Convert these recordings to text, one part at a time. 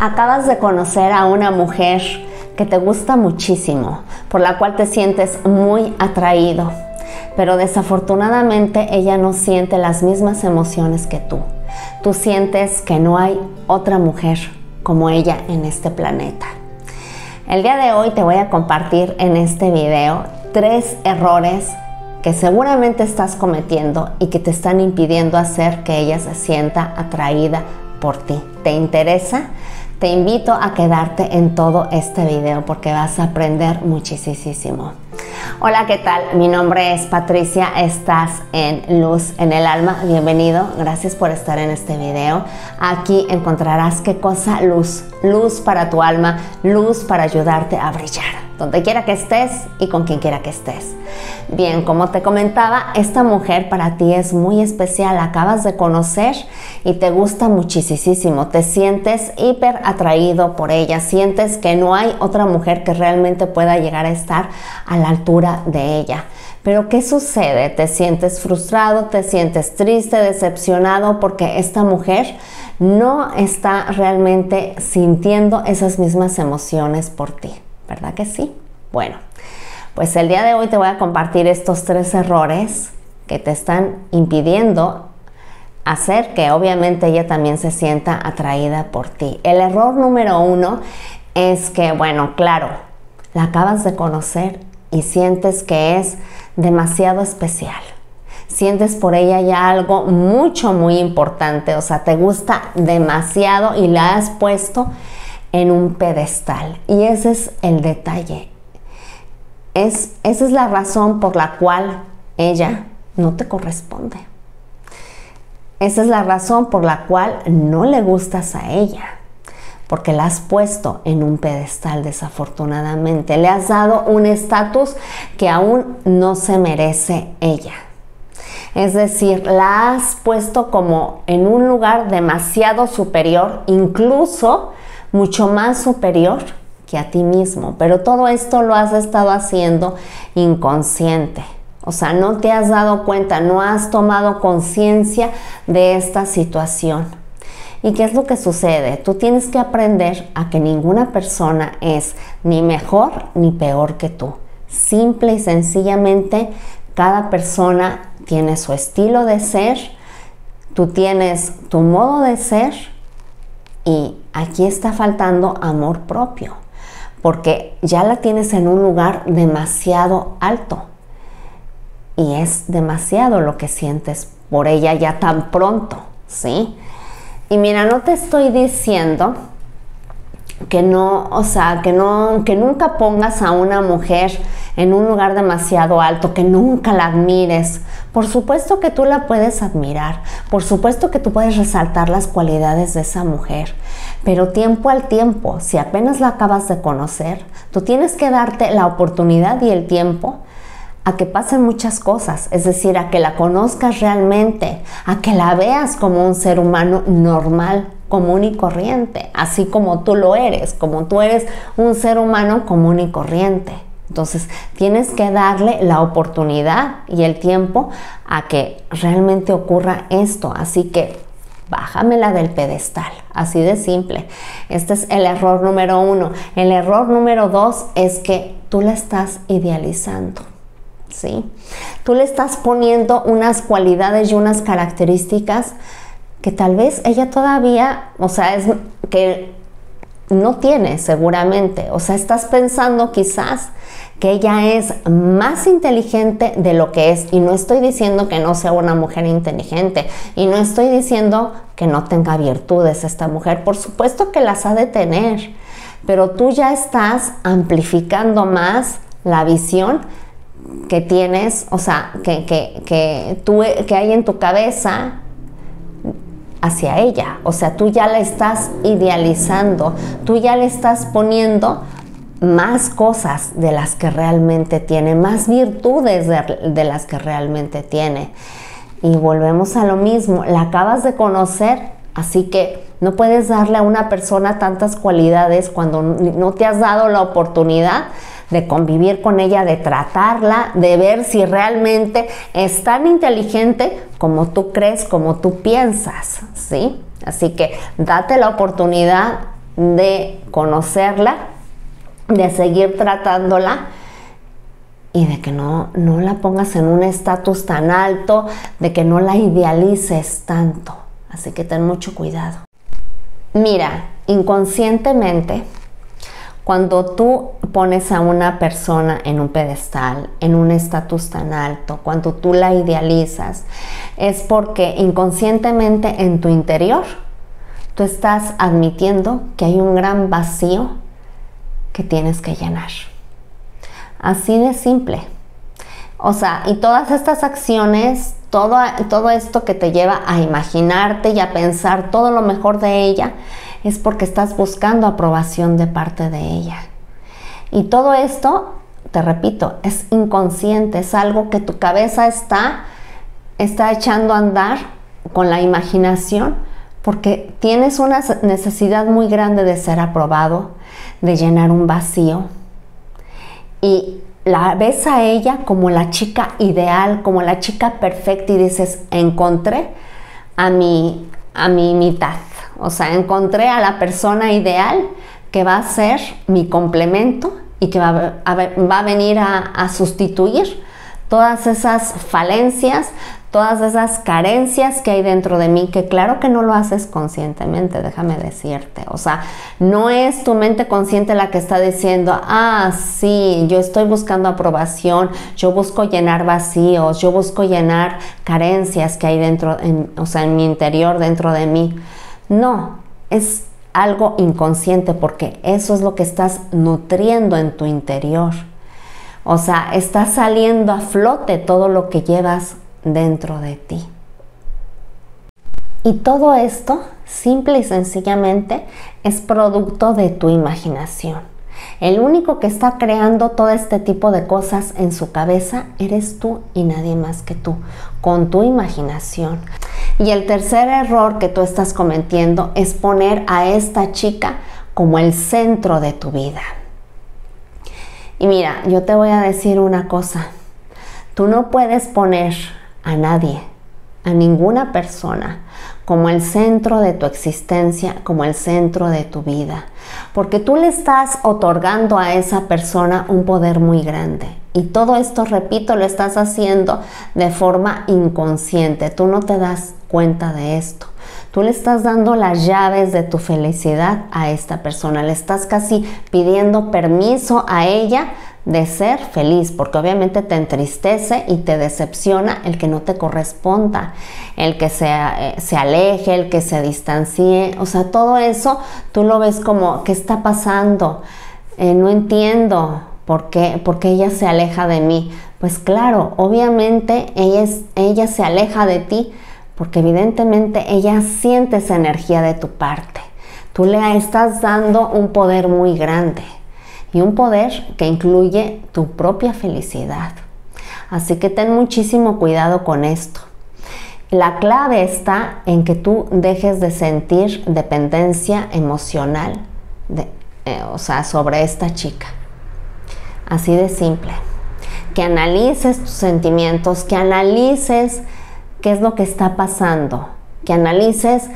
Acabas de conocer a una mujer que te gusta muchísimo, por la cual te sientes muy atraído, pero desafortunadamente ella no siente las mismas emociones que tú. Tú sientes que no hay otra mujer como ella en este planeta. El día de hoy te voy a compartir en este video 3 errores que seguramente estás cometiendo y que te están impidiendo hacer que ella se sienta atraída por ti. ¿Te interesa? Te invito a quedarte en todo este video porque vas a aprender muchísimo. Hola, ¿qué tal? Mi nombre es Patricia, estás en Luz en el Alma. Bienvenido, gracias por estar en este video. Aquí encontrarás qué cosa, luz para tu alma, luz para ayudarte a brillar, donde quiera que estés y con quien quiera que estés. Bien, como te comentaba, esta mujer para ti es muy especial, la acabas de conocer y te gusta muchísimo, te sientes hiper atraído por ella, sientes que no hay otra mujer que realmente pueda llegar a estar a la altura de ella. Pero ¿qué sucede? Te sientes frustrado, te sientes triste, decepcionado porque esta mujer no está realmente sintiendo esas mismas emociones por ti, ¿verdad que sí? Bueno, pues el día de hoy te voy a compartir estos 3 errores que te están impidiendo hacer que obviamente ella también se sienta atraída por ti. El error número 1 es que, bueno, claro, la acabas de conocer y sientes que es demasiado especial. Sientes por ella ya algo muy importante, o sea, te gusta demasiado y la has puesto en un pedestal. Y ese es el detalle. Esa es la razón por la cual ella no te corresponde. Esa es la razón por la cual no le gustas a ella. Porque la has puesto en un pedestal, desafortunadamente. Le has dado un estatus que aún no se merece ella. Es decir, la has puesto como en un lugar demasiado superior, incluso mucho más superior que a ti mismo. Pero todo esto lo has estado haciendo inconsciente. O sea, no te has dado cuenta, no has tomado conciencia de esta situación. ¿Y qué es lo que sucede? Tú tienes que aprender a que ninguna persona es ni mejor ni peor que tú. Simple y sencillamente, cada persona tiene su estilo de ser, tú tienes tu modo de ser y aquí está faltando amor propio, porque ya la tienes en un lugar demasiado alto y es demasiado lo que sientes por ella ya tan pronto, ¿sí? Y mira, no te estoy diciendo que no, o sea, que nunca pongas a una mujer en un lugar demasiado alto, que nunca la admires. Por supuesto que tú la puedes admirar, por supuesto que tú puedes resaltar las cualidades de esa mujer, pero tiempo al tiempo, si apenas la acabas de conocer, tú tienes que darte la oportunidad y el tiempo a que pasen muchas cosas, es decir, a que la conozcas realmente, a que la veas como un ser humano normal, común y corriente, así como tú lo eres, como tú eres un ser humano común y corriente. Entonces, tienes que darle la oportunidad y el tiempo a que realmente ocurra esto, así que bájamela del pedestal, así de simple. Este es el error número 1. El error número 2 es que tú la estás idealizando. ¿Sí? Tú le estás poniendo unas cualidades y unas características que tal vez ella todavía, o sea, es que no tiene seguramente. O sea, estás pensando quizás que ella es más inteligente de lo que es. Y no estoy diciendo que no sea una mujer inteligente. Y no estoy diciendo que no tenga virtudes esta mujer. Por supuesto que las ha de tener. Pero tú ya estás amplificando más la visión que tienes, o sea, que hay en tu cabeza hacia ella. O sea, tú ya la estás idealizando, tú ya le estás poniendo más cosas de las que realmente tiene, más virtudes de las que realmente tiene. Y volvemos a lo mismo, la acabas de conocer, así que no puedes darle a una persona tantas cualidades cuando no te has dado la oportunidad de convivir con ella, de tratarla, de ver si realmente es tan inteligente como tú crees, como tú piensas, ¿sí? Así que date la oportunidad de conocerla, de seguir tratándola y de que no la pongas en un estatus tan alto, de que no la idealices tanto. Así que ten mucho cuidado. Mira, inconscientemente, cuando tú pones a una persona en un pedestal, en un estatus tan alto, cuando tú la idealizas, es porque inconscientemente en tu interior tú estás admitiendo que hay un gran vacío que tienes que llenar. Así de simple. O sea, y todas estas acciones, todo esto que te lleva a imaginarte y a pensar todo lo mejor de ella, es porque estás buscando aprobación de parte de ella. Y todo esto, te repito, es inconsciente, es algo que tu cabeza está echando a andar con la imaginación, porque tienes una necesidad muy grande de ser aprobado, de llenar un vacío. Y la ves a ella como la chica ideal, como la chica perfecta y dices, encontré a mi mitad. O sea, encontré a la persona ideal que va a ser mi complemento y que va a venir a sustituir todas esas falencias, todas esas carencias que hay dentro de mí, que claro que no lo haces conscientemente, déjame decirte. O sea, no es tu mente consciente la que está diciendo, ah, sí, yo estoy buscando aprobación, yo busco llenar vacíos, yo busco llenar carencias que hay dentro, en mi interior, dentro de mí. No, es algo inconsciente porque eso es lo que estás nutriendo en tu interior. O sea, está saliendo a flote todo lo que llevas dentro de ti. Y todo esto, simple y sencillamente, es producto de tu imaginación. El único que está creando todo este tipo de cosas en su cabeza eres tú y nadie más que tú, con tu imaginación. Y el tercer error que tú estás cometiendo es poner a esta chica como el centro de tu vida. Y mira, yo te voy a decir una cosa. Tú no puedes poner a nadie, a ninguna persona, como el centro de tu existencia, como el centro de tu vida. Porque tú le estás otorgando a esa persona un poder muy grande. Y todo esto, repito, lo estás haciendo de forma inconsciente. Tú no te das cuenta de esto. Tú le estás dando las llaves de tu felicidad a esta persona. Le estás casi pidiendo permiso a ella de ser feliz, porque obviamente te entristece y te decepciona el que no te corresponda, el que se aleje, el que se distancie. O sea, todo eso tú lo ves como, ¿qué está pasando? No entiendo por qué ella se aleja de mí. Pues claro, obviamente ella se aleja de ti porque evidentemente ella siente esa energía de tu parte. Tú le estás dando un poder muy grande. Y un poder que incluye tu propia felicidad. Así que ten muchísimo cuidado con esto. La clave está en que tú dejes de sentir dependencia emocional, sobre esta chica. Así de simple. Que analices tus sentimientos, que analices qué es lo que está pasando, que analices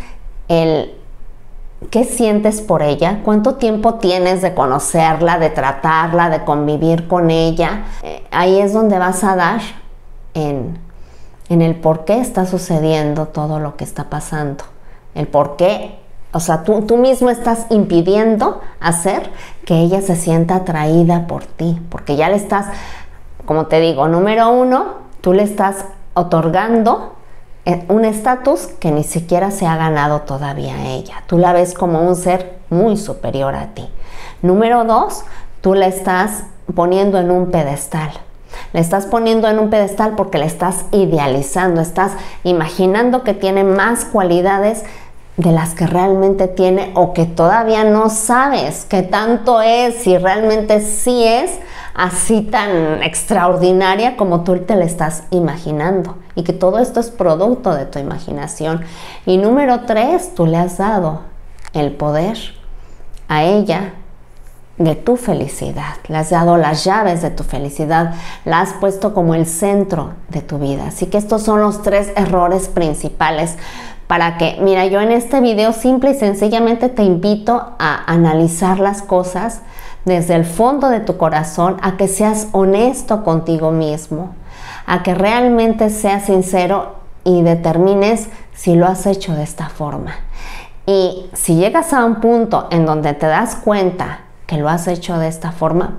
¿qué sientes por ella? ¿Cuánto tiempo tienes de conocerla, de tratarla, de convivir con ella? Ahí es donde vas a dar en el por qué está sucediendo todo lo que está pasando. El por qué, o sea, tú mismo estás impidiendo hacer que ella se sienta atraída por ti. Porque ya le estás, como te digo, número uno, tú le estás otorgando un estatus que ni siquiera se ha ganado todavía ella. Tú la ves como un ser muy superior a ti. Número dos, tú la estás poniendo en un pedestal. Le estás poniendo en un pedestal porque la estás idealizando, estás imaginando que tiene más cualidades de las que realmente tiene o que todavía no sabes qué tanto es, si realmente sí es así tan extraordinaria como tú te la estás imaginando, y que todo esto es producto de tu imaginación. Y número tres, tú le has dado el poder a ella de tu felicidad, le has dado las llaves de tu felicidad, la has puesto como el centro de tu vida. Así que estos son los tres errores principales para que, mira, yo en este video simple y sencillamente te invito a analizar las cosas desde el fondo de tu corazón, a que seas honesto contigo mismo, a que realmente seas sincero y determines si lo has hecho de esta forma. Y si llegas a un punto en donde te das cuenta que lo has hecho de esta forma,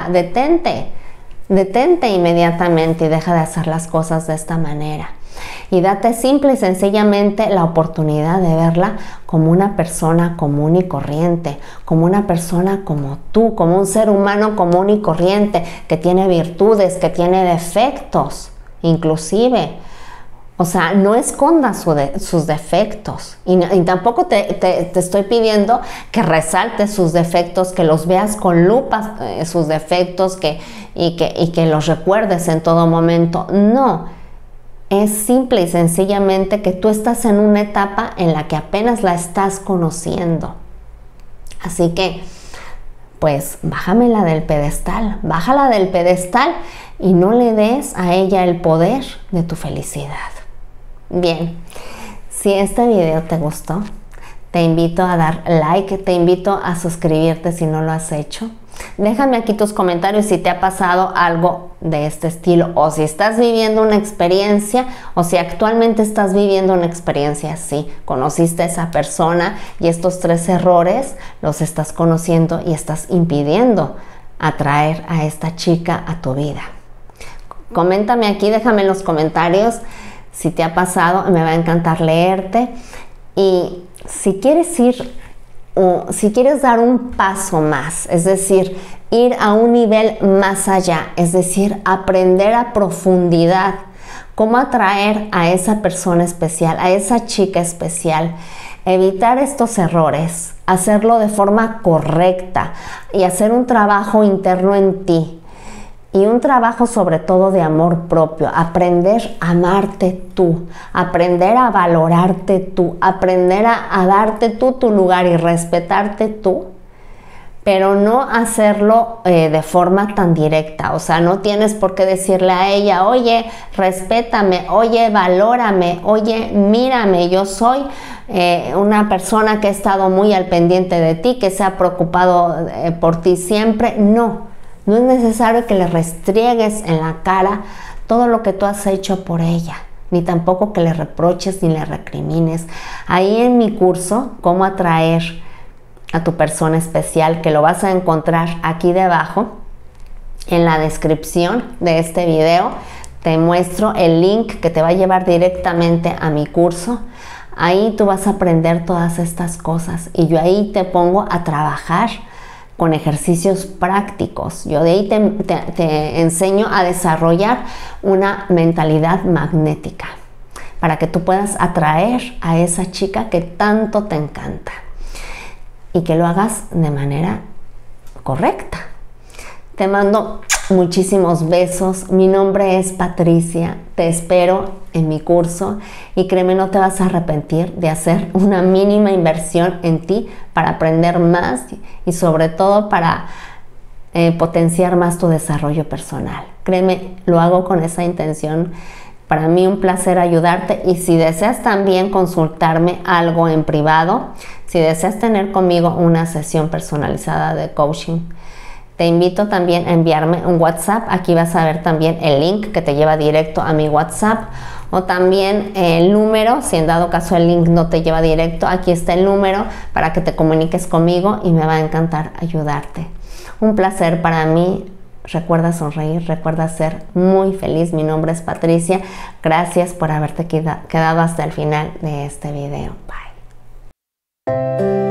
detente inmediatamente y deja de hacer las cosas de esta manera. Y date simple y sencillamente la oportunidad de verla como una persona común y corriente, como una persona como tú, como un ser humano común y corriente, que tiene virtudes, que tiene defectos, inclusive. O sea, no escondas sus defectos y tampoco te estoy pidiendo que resaltes sus defectos, que los veas con lupa, sus defectos, y que los recuerdes en todo momento. No. Es simple y sencillamente que tú estás en una etapa en la que apenas la estás conociendo. Así que, pues, bájala del pedestal y no le des a ella el poder de tu felicidad. Bien, si este video te gustó, te invito a dar like, te invito a suscribirte si no lo has hecho. Déjame aquí tus comentarios si te ha pasado algo de este estilo, o si estás viviendo una experiencia, o si actualmente estás viviendo una experiencia así. Conociste a esa persona y estos 3 errores los estás conociendo y estás impidiendo atraer a esta chica a tu vida. Coméntame aquí, déjame en los comentarios si te ha pasado, me va a encantar leerte. Y si quieres si quieres dar un paso más, es decir, ir a un nivel más allá, es decir, aprender a profundidad cómo atraer a esa persona especial, a esa chica especial, evitar estos errores, hacerlo de forma correcta y hacer un trabajo interno en ti. Y un trabajo sobre todo de amor propio, aprender a amarte tú, aprender a valorarte tú, aprender a darte tú tu lugar y respetarte tú, pero no hacerlo de forma tan directa. O sea, no tienes por qué decirle a ella, oye, respétame, oye, valórame, oye, mírame, yo soy una persona que ha estado muy al pendiente de ti, que se ha preocupado por ti siempre. No es necesario que le restriegues en la cara todo lo que tú has hecho por ella, ni tampoco que le reproches ni le recrimines. Ahí en mi curso, Cómo atraer a tu persona especial, que lo vas a encontrar aquí debajo, en la descripción de este video, te muestro el link que te va a llevar directamente a mi curso. Ahí tú vas a aprender todas estas cosas y yo ahí te pongo a trabajar con ejercicios prácticos. Yo de ahí te enseño a desarrollar una mentalidad magnética para que tú puedas atraer a esa chica que tanto te encanta y que lo hagas de manera correcta. Te mando muchísimos besos. Mi nombre es Patricia. Te espero en mi curso y créeme, no te vas a arrepentir de hacer una mínima inversión en ti para aprender más y sobre todo para potenciar más tu desarrollo personal. Créeme, lo hago con esa intención. Para mí un placer ayudarte, y si deseas también consultarme algo en privado, si deseas tener conmigo una sesión personalizada de coaching, te invito también a enviarme un WhatsApp. Aquí vas a ver también el link que te lleva directo a mi WhatsApp, o también el número, si en dado caso el link no te lleva directo, aquí está el número para que te comuniques conmigo y me va a encantar ayudarte. Un placer para mí. Recuerda sonreír, recuerda ser muy feliz. Mi nombre es Patricia. Gracias por haberte quedado hasta el final de este video. Bye.